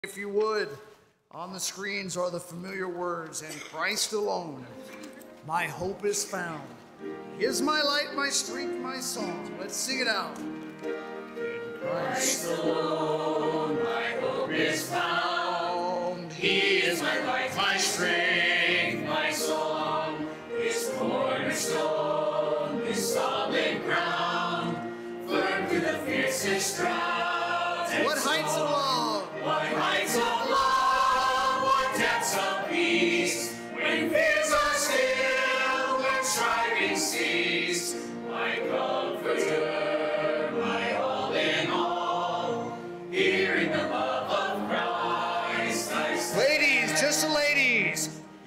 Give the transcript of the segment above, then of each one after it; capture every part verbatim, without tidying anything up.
If you would, on the screens are the familiar words, "In Christ alone, my hope is found. He is my light, my strength, my song." Let's sing it out. In Christ alone, my hope is found. He is my light, my strength, my song. His cornerstone, his solid ground, firm through the fiercest drought. What heights of love! What heights of love, what depths of peace, when fears are still, when striving cease. My comforter, my all in all, here in the love of Christ I stand. Ladies, just the ladies.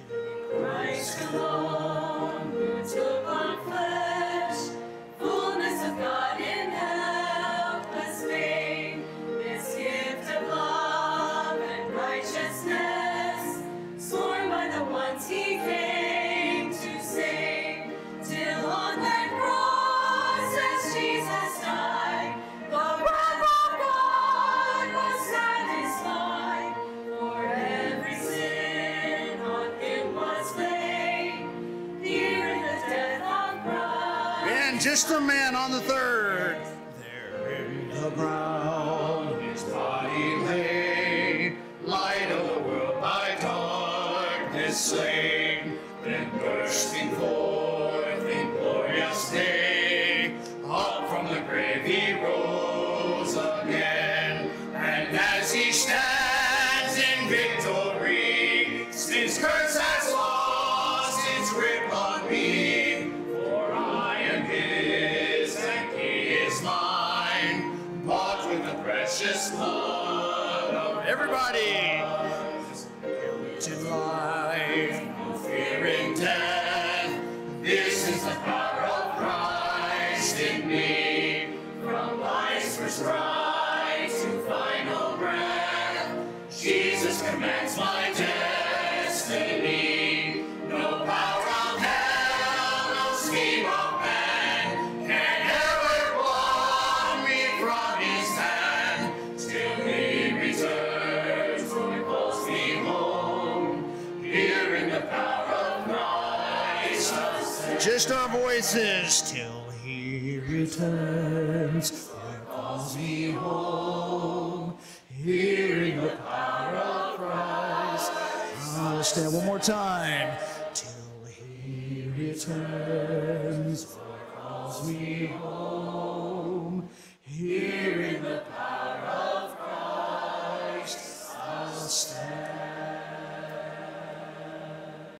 Christ alone, who took on flesh, fullness of God in helpless babe, this gift of love and righteousness, sworn by the ones he came to save, till on that cross as Jesus died, the wrath of God was satisfied, for every sin on him was laid, here in the death of Christ. And just a man on the third. There in the ground his body lay, light of the world by darkness slain, then bursting forth in glorious day, up from the grave he rose again. And as he stands in victory, sin's curse has lost its grip on me, for I am his and he is mine, bought with the precious blood of everybody. To life, no fearing death, this is the power of Christ in me, from life's first cry to final breath, Jesus commands my destiny. No power of hell, no scheme of man can ever pluck me from his hand, till he returns or calls me home, here in the power of Christ I'll stand. Just our voices till he returns or calls me home, here in the power of Christ. I'll stand one more time. Till he returns or calls me home.